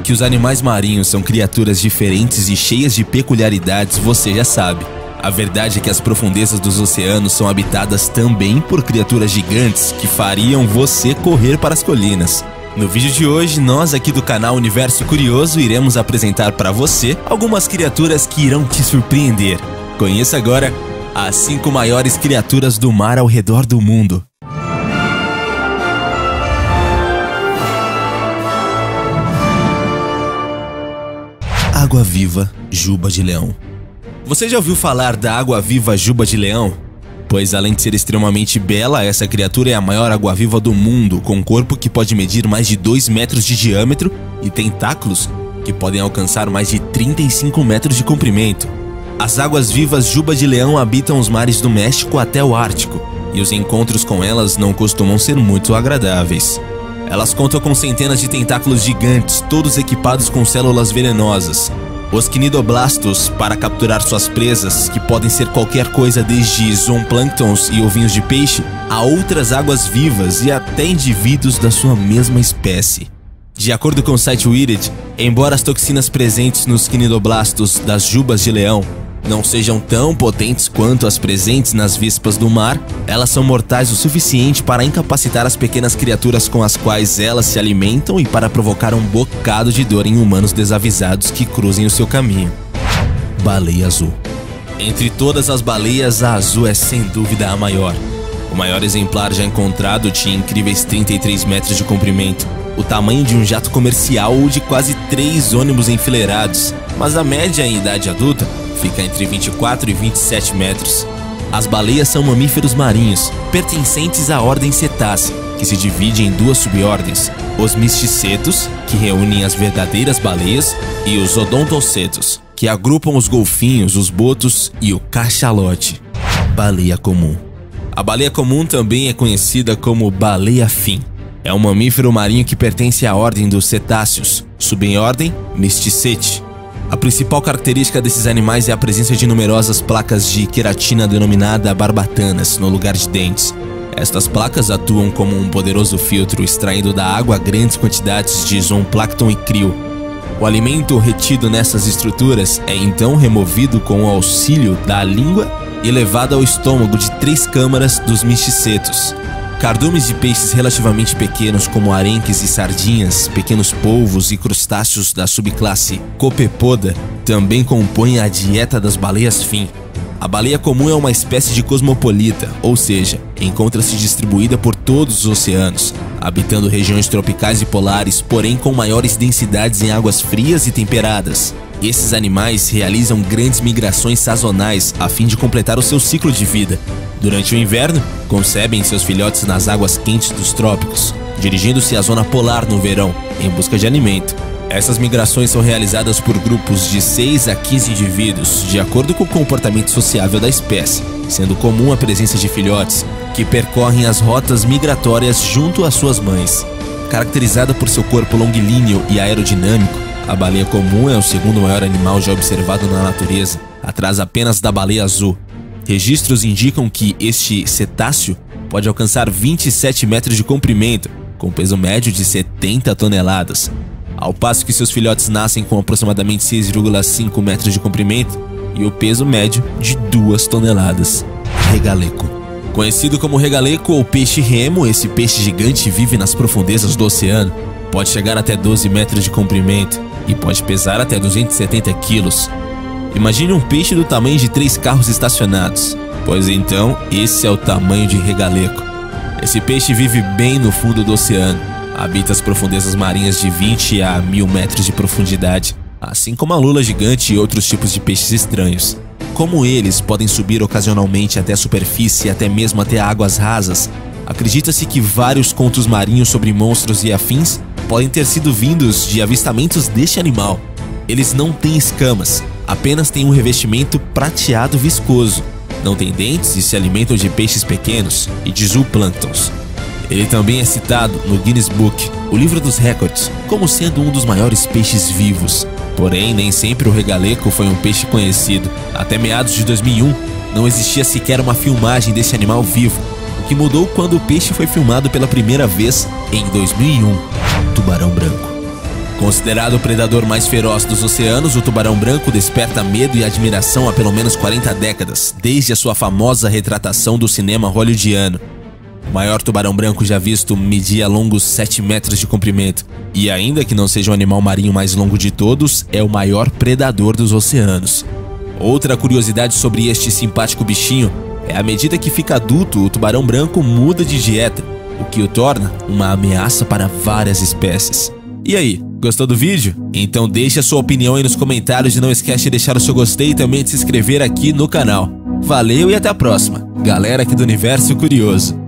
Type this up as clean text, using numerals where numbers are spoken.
Que os animais marinhos são criaturas diferentes e cheias de peculiaridades, você já sabe. A verdade é que as profundezas dos oceanos são habitadas também por criaturas gigantes que fariam você correr para as colinas. No vídeo de hoje, nós aqui do canal Universo Curioso iremos apresentar para você algumas criaturas que irão te surpreender. Conheça agora as 5 maiores criaturas do mar ao redor do mundo. Água-viva juba de leão. Você já ouviu falar da água-viva juba de leão? Pois além de ser extremamente bela, essa criatura é a maior água-viva do mundo, com um corpo que pode medir mais de 2 metros de diâmetro e tentáculos que podem alcançar mais de 35 metros de comprimento. As águas-vivas juba de leão habitam os mares do México até o Ártico, e os encontros com elas não costumam ser muito agradáveis. Elas contam com centenas de tentáculos gigantes, todos equipados com células venenosas. Os quinidoblastos, para capturar suas presas, que podem ser qualquer coisa desde zooplânctons e ovinhos de peixe, a outras águas-vivas e até indivíduos da sua mesma espécie. De acordo com o site Wired, embora as toxinas presentes nos quinidoblastos das jubas de leão não sejam tão potentes quanto as presentes nas vespas do mar, elas são mortais o suficiente para incapacitar as pequenas criaturas com as quais elas se alimentam e para provocar um bocado de dor em humanos desavisados que cruzem o seu caminho. Baleia azul. Entre todas as baleias, a azul é sem dúvida a maior. O maior exemplar já encontrado tinha incríveis 33 metros de comprimento, o tamanho de um jato comercial ou de quase 3 ônibus enfileirados, mas a média em idade adulta fica entre 24 e 27 metros. As baleias são mamíferos marinhos, pertencentes à ordem cetácea, que se divide em 2 subordens, os misticetos, que reúnem as verdadeiras baleias, e os odontocetos, que agrupam os golfinhos, os botos e o cachalote. Baleia comum. A baleia comum também é conhecida como baleia-fim. É um mamífero marinho que pertence à ordem dos cetáceos, subordem Mysticeti. A principal característica desses animais é a presença de numerosas placas de queratina denominada barbatanas no lugar de dentes. Estas placas atuam como um poderoso filtro, extraindo da água grandes quantidades de zooplâncton e crio. O alimento retido nessas estruturas é então removido com o auxílio da língua e levado ao estômago de 3 câmaras dos misticetos. Cardumes de peixes relativamente pequenos como arenques e sardinhas, pequenos polvos e crustáceos da subclasse Copepoda também compõem a dieta das baleias-fim. A baleia comum é uma espécie de cosmopolita, ou seja, encontra-se distribuída por todos os oceanos, habitando regiões tropicais e polares, porém com maiores densidades em águas frias e temperadas. Esses animais realizam grandes migrações sazonais a fim de completar o seu ciclo de vida. Durante o inverno, concebem seus filhotes nas águas quentes dos trópicos, dirigindo-se à zona polar no verão, em busca de alimento. Essas migrações são realizadas por grupos de 6 a 15 indivíduos, de acordo com o comportamento sociável da espécie, sendo comum a presença de filhotes, que percorrem as rotas migratórias junto às suas mães. Caracterizada por seu corpo longilíneo e aerodinâmico, a baleia comum é o segundo maior animal já observado na natureza, atrás apenas da baleia azul. Registros indicam que este cetáceo pode alcançar 27 metros de comprimento, com peso médio de 70 toneladas, ao passo que seus filhotes nascem com aproximadamente 6,5 metros de comprimento e o peso médio de 2 toneladas. Regaleco. Conhecido como regaleco ou peixe-remo, esse peixe gigante vive nas profundezas do oceano. Pode chegar até 12 metros de comprimento e pode pesar até 270 quilos. Imagine um peixe do tamanho de 3 carros estacionados. Pois então, esse é o tamanho de regaleco. Esse peixe vive bem no fundo do oceano. Habita as profundezas marinhas de 20 a 1000 metros de profundidade, assim como a lula gigante e outros tipos de peixes estranhos. Como eles podem subir ocasionalmente até a superfície e até mesmo até águas rasas, acredita-se que vários contos marinhos sobre monstros e afins podem ter sido vindos de avistamentos deste animal. Eles não têm escamas, apenas têm um revestimento prateado viscoso. Não têm dentes e se alimentam de peixes pequenos e de zooplânctons. Ele também é citado no Guinness Book, o livro dos recordes, como sendo um dos maiores peixes vivos. Porém, nem sempre o regaleco foi um peixe conhecido. Até meados de 2001, não existia sequer uma filmagem desse animal vivo, o que mudou quando o peixe foi filmado pela primeira vez em 2001. Tubarão branco. Considerado o predador mais feroz dos oceanos, o tubarão branco desperta medo e admiração há pelo menos 40 décadas, desde a sua famosa retratação do cinema hollywoodiano. O maior tubarão branco já visto media longos 7 metros de comprimento, e ainda que não seja o animal marinho mais longo de todos, é o maior predador dos oceanos. Outra curiosidade sobre este simpático bichinho é à medida que fica adulto, o tubarão branco muda de dieta, o que o torna uma ameaça para várias espécies. E aí, gostou do vídeo? Então deixe a sua opinião aí nos comentários e não esquece de deixar o seu gostei e também de se inscrever aqui no canal. Valeu e até a próxima, galera aqui do Universo Curioso.